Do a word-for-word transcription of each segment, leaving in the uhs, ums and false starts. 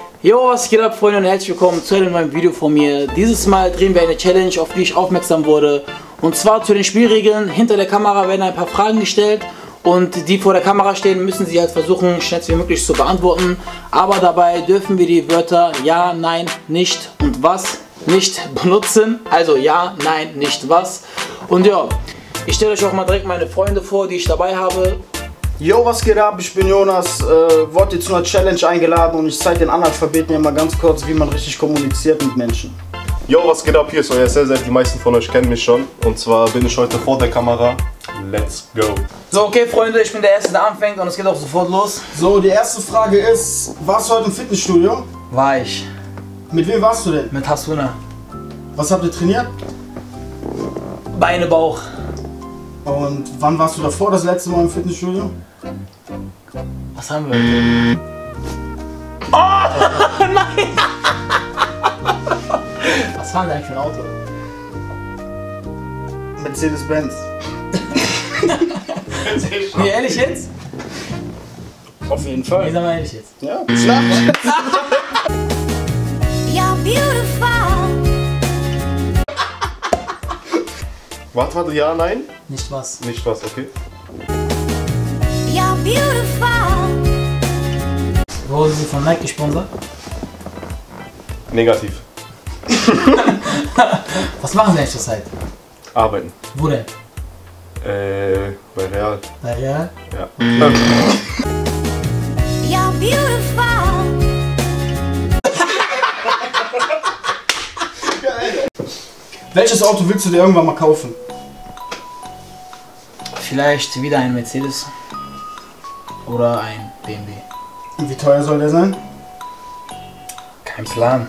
Jo, was geht ab, Freunde, und herzlich willkommen zu einem neuen Video von mir. Dieses Mal drehen wir eine Challenge, auf die ich aufmerksam wurde. Und zwar zu den Spielregeln. Hinter der Kamera werden ein paar Fragen gestellt. Und die vor der Kamera stehen, müssen sie halt versuchen, schnellst wie möglich zu beantworten. Aber dabei dürfen wir die Wörter ja, nein, nicht und was nicht benutzen. Also ja, nein, nicht was. Und ja, ich stelle euch auch mal direkt meine Freunde vor, die ich dabei habe. Jo, was geht ab? Ich bin Jonas, äh, wurde jetzt zu einer Challenge eingeladen und ich zeige den Analphabeten ja mal ganz kurz, wie man richtig kommuniziert mit Menschen. Jo, was geht ab? Hier ist euer S L, die meisten von euch kennen mich schon. Und zwar bin ich heute vor der Kamera. Let's go! So, okay Freunde, ich bin der Erste, der anfängt und es geht auch sofort los. So, die erste Frage ist, warst du heute im Fitnessstudio? War ich. Mit wem warst du denn? Mit Hasuna. Was habt ihr trainiert? Beine, Bauch. Und wann warst du davor das letzte Mal im Fitnessstudio? Was haben wir heute? Oh, nein! Was fahren wir eigentlich für ein Auto? Mercedes-Benz. Nee, ehrlich jetzt? Auf jeden Fall. Nee, sag mal ehrlich jetzt. Ja, klar. You're beautiful. Warte, warte, ja, nein? Nicht was. Nicht was, okay. You're beautiful. Wurde sie von Nike gesponsert? Negativ. Was machen sie eigentlich zur Zeit? Arbeiten. Wo denn? Äh, bei Real. Na ja. Ja. You're beautiful. Welches Auto willst du dir irgendwann mal kaufen? Vielleicht wieder ein Mercedes. Oder ein B M W. Und wie teuer soll der sein? Kein Plan.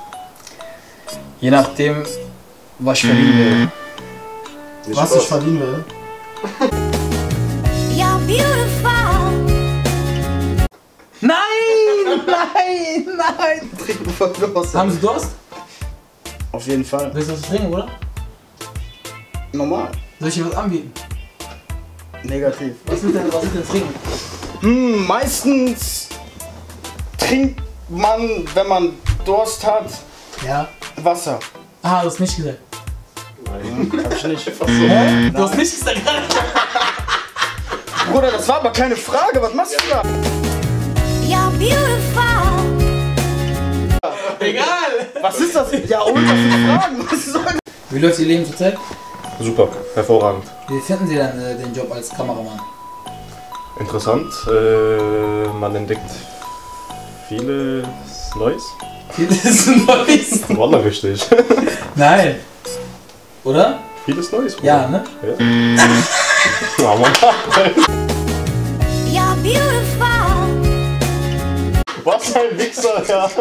Je nachdem, was ich verdienen will. Was ich verdienen will? You're beautiful. Nein! Nein! Nein! Trinken von los. Haben Sie Durst? Auf jeden Fall. Willst du was trinken, oder? Normal. Soll ich dir was anbieten? Negativ. Was ist denn, was ist denn trinken? Hm, meistens trinkt man, wenn man Durst hat, Ja. Wasser. Ah, du hast nicht gesagt. Nein, hab ich nicht. Hä? Du hast nicht gesagt. Bruder, das war aber keine Frage. Was machst du da? You're beautiful. Egal. Was ist das? Ja, und was sind Fragen? Was soll das? Wie läuft Ihr Leben zurzeit? Super, hervorragend. Wie finden Sie dann äh, den Job als Kameramann? Interessant. Äh, man entdeckt vieles Neues. Vieles Neues. Wallah, richtig. Nein. Oder? Vieles Neues. Ja, ne? Ja. Ja, Mann. You're beautiful. Was ein Wichser, ja.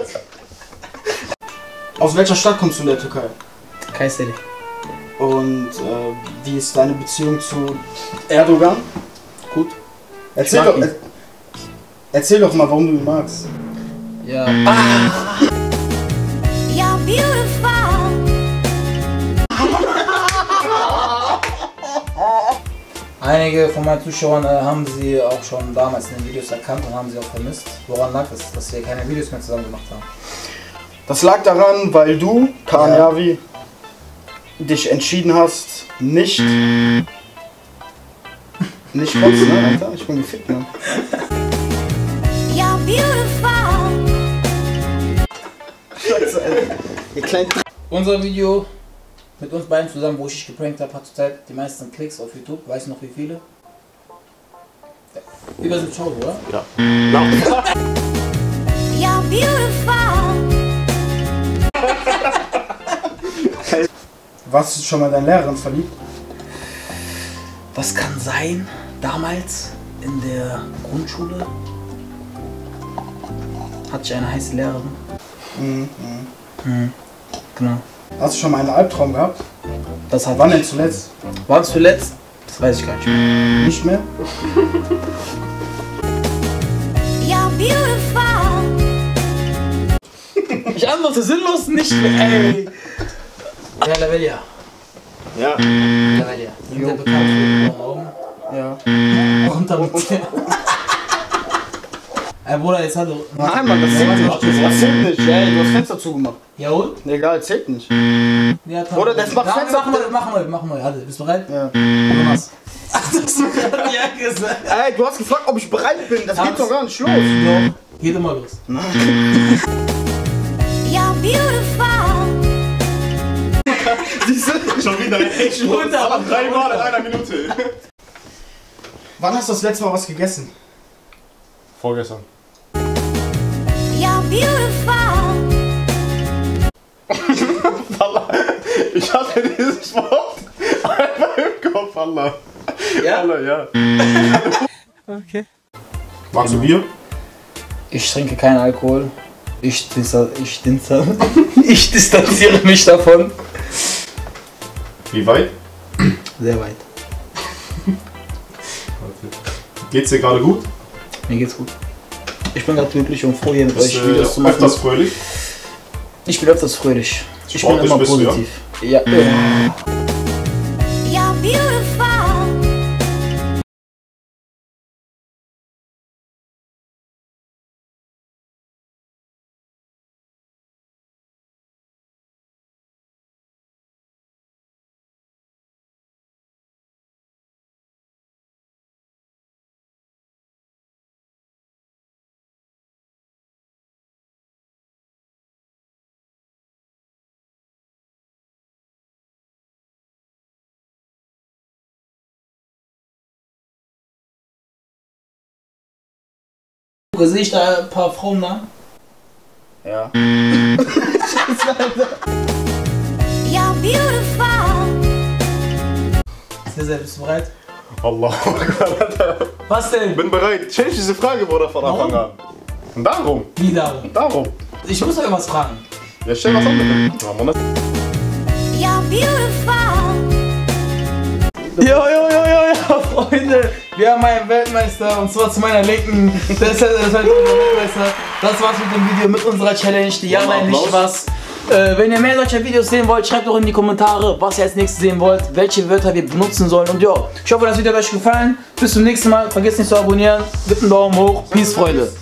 Aus welcher Stadt kommst du in der Türkei? Kayseri. Und äh, wie ist deine Beziehung zu Erdogan? Gut. Erzähl Ich doch, mag er, erzähl doch mal, warum du ihn magst. Ja. Ah. You're beautiful. Einige von meinen Zuschauern äh, haben sie auch schon damals in den Videos erkannt und haben sie auch vermisst. Woran lag es, dass wir keine Videos mehr zusammen gemacht haben? Das lag daran, weil du, Kaan Ja. Yavi, dich entschieden hast, nicht. Nicht was, ne, Alter? Ich bin gefickt, ne? You're beautiful. Scheiße, Alter. Ihr kleinen. Unser Video mit uns beiden zusammen, wo ich dich geprankt habe, hat zurzeit die meisten Klicks auf YouTube. Weißt du noch wie viele? Ja. Über siebzigtausend, oder? Ja. You're beautiful. Warst du schon mal in deine Lehrerin verliebt? Was kann sein? Damals in der Grundschule hatte ich eine heiße Lehrerin. Mhm. Mhm. Genau. Hast du schon mal einen Albtraum gehabt? Das hat Wann denn zuletzt? War es zuletzt? Das weiß ich gar nicht mehr. Nicht mehr? You're beautiful. Ich antworte sinnlos nicht mehr. Ey. Ja, Lavelia. Ja. Lavelia. Sind sehr bekannt für die blauen Augen. Ja. Und damit. Ey Bruder, jetzt hat er... Nein, Mann, das zählt nicht. Das zählt nicht. Ey, du hast Fenster zugemacht. Ja und? Egal, zählt nicht. Ja, Oder das macht Fenster... Machen wir, machen wir, machen wir. Warte, bist du bereit? Ja. Jonas. Ach, das hast du gerade ja gesagt. Ey, du hast gefragt, ob ich bereit bin. Das Tanz. geht doch gar nicht los. Doch, geht immer los. You're beautiful. Siehst du? Schon wieder, ey, schon Runter. drei Mal in einer Minute. Wann hast du das letzte Mal was gegessen? Vorgestern. You're beautiful. Allah, ich hatte dieses Wort einfach im Kopf, Allah. Ja? Allah, ja. Okay. Magst du Bier? Ich trinke keinen Alkohol. Ich, dista ich, dista ich distanziere mich davon. Wie weit? Sehr weit. Geht's dir gerade gut? Mir geht's gut. Ich bin gerade glücklich und froh, hier mit Bist euch du Videos zu äh, machen. öfters fröhlich? Ich bin öfters fröhlich. Ich bin Sportlich immer bist du, ja? positiv. Ja. ja. You're beautiful. Sehe ich da ein paar Frauen da? Ja. You're beautiful. Sehr, sehr, bist du bereit? Allah. Was denn? Bin bereit. Change diese Frage, Bruder, von Anfang an. Und darum. Wie darum? Darum. Ich muss euch was fragen. Ja, stell was anderes. Ja, Mann. You're beautiful. Jo, jo, jo, jo, jo, Freunde, wir haben einen Weltmeister und zwar zu meiner Linken. Das ist, das ist halt unser Weltmeister. Das war's mit dem Video, mit unserer Challenge, die Ja, nein, nicht was. Äh, wenn ihr mehr solcher Videos sehen wollt, schreibt doch in die Kommentare, was ihr als nächstes sehen wollt, welche Wörter wir benutzen sollen. Und ja, ich hoffe, das Video hat euch gefallen. Bis zum nächsten Mal. Vergesst nicht zu abonnieren. Gebt einen Daumen hoch. Peace, Freunde.